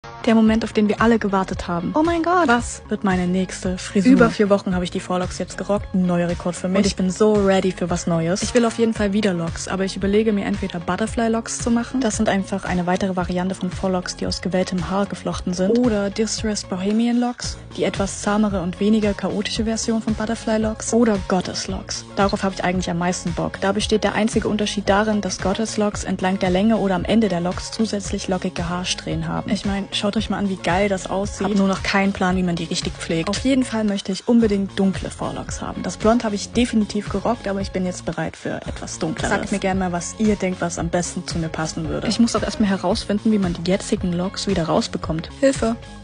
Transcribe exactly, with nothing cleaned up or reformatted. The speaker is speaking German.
Der Moment, auf den wir alle gewartet haben. Oh mein Gott. Was wird meine nächste Frisur? Über vier Wochen habe ich die Vorlocks jetzt gerockt. Ein neuer Rekord für mich. Und ich bin so ready für was Neues. Ich will auf jeden Fall wieder Locks, aber ich überlege mir entweder Butterfly Locks zu machen. Das sind einfach eine weitere Variante von Vorlocks, die aus gewelltem Haar geflochten sind. Oder Distressed Bohemian Locks, die etwas zahmere und weniger chaotische Version von Butterfly Locks. Oder Goddess Locks. Darauf habe ich eigentlich am meisten Bock. Da besteht der einzige Unterschied darin, dass Goddess Locks entlang der Länge oder am Ende der Locks zusätzlich lockige Haarsträhnen haben. Ich meine, schaut euch mal an, wie geil das aussieht. Hab nur noch keinen Plan, wie man die richtig pflegt. Auf jeden Fall möchte ich unbedingt dunkle Vorlocks haben. Das Blond habe ich definitiv gerockt, aber ich bin jetzt bereit für etwas Dunkleres. Sagt mir gerne mal, was ihr denkt, was am besten zu mir passen würde. Ich muss auch erstmal herausfinden, wie man die jetzigen Locks wieder rausbekommt. Hilfe!